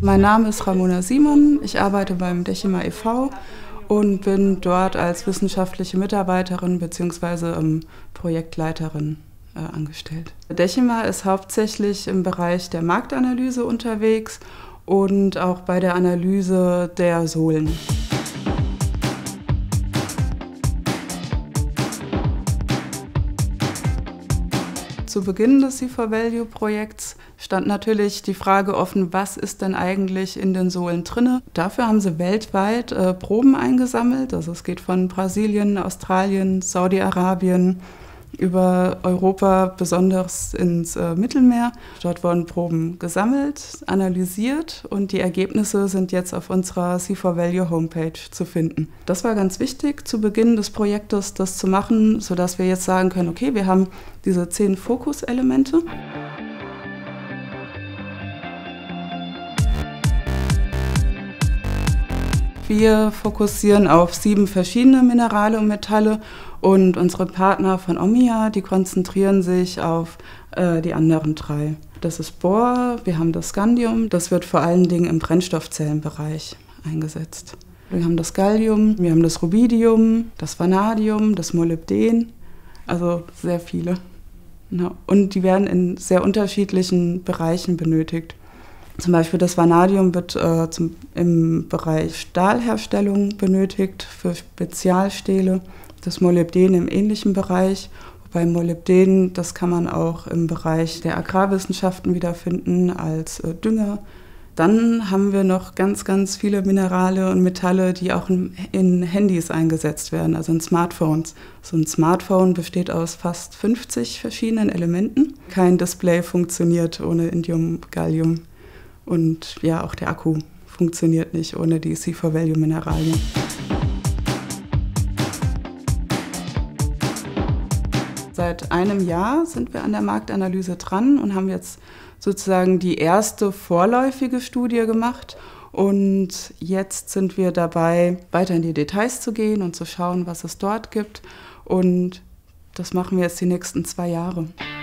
Mein Name ist Ramona Simon, ich arbeite beim Decima e.V. und bin dort als wissenschaftliche Mitarbeiterin bzw. Projektleiterin angestellt. Decima ist hauptsächlich im Bereich der Marktanalyse unterwegs und auch bei der Analyse der Sohlen. Zu Beginn des C4Value-Projekts stand natürlich die Frage offen, was ist denn eigentlich in den Sohlen drinne? Dafür haben sie weltweit Proben eingesammelt. Also es geht von Brasilien, Australien, Saudi-Arabien über Europa, besonders ins Mittelmeer. Dort wurden Proben gesammelt, analysiert und die Ergebnisse sind jetzt auf unserer C4Value-Homepage zu finden. Das war ganz wichtig, zu Beginn des Projektes das zu machen, sodass wir jetzt sagen können, okay, wir haben diese 10 Fokuselemente. Wir fokussieren auf 7 verschiedene Minerale und Metalle und unsere Partner von Omnia, die konzentrieren sich auf die anderen 3. Das ist Bor, wir haben das Scandium, das wird vor allen Dingen im Brennstoffzellenbereich eingesetzt. Wir haben das Gallium, wir haben das Rubidium, das Vanadium, das Molybden, also sehr viele. Und die werden in sehr unterschiedlichen Bereichen benötigt. Zum Beispiel das Vanadium wird im Bereich Stahlherstellung benötigt, für Spezialstähle. Das Molybden im ähnlichen Bereich. Wobei Molybden, das kann man auch im Bereich der Agrarwissenschaften wiederfinden als Dünger. Dann haben wir noch ganz, ganz viele Minerale und Metalle, die auch in Handys eingesetzt werden, also in Smartphones. So ein Smartphone besteht aus fast 50 verschiedenen Elementen. Kein Display funktioniert ohne Indium, Gallium. Und ja, auch der Akku funktioniert nicht ohne die C4Value-Mineralien. Seit einem Jahr sind wir an der Marktanalyse dran und haben jetzt sozusagen die erste vorläufige Studie gemacht. Und jetzt sind wir dabei, weiter in die Details zu gehen und zu schauen, was es dort gibt. Und das machen wir jetzt die nächsten 2 Jahre.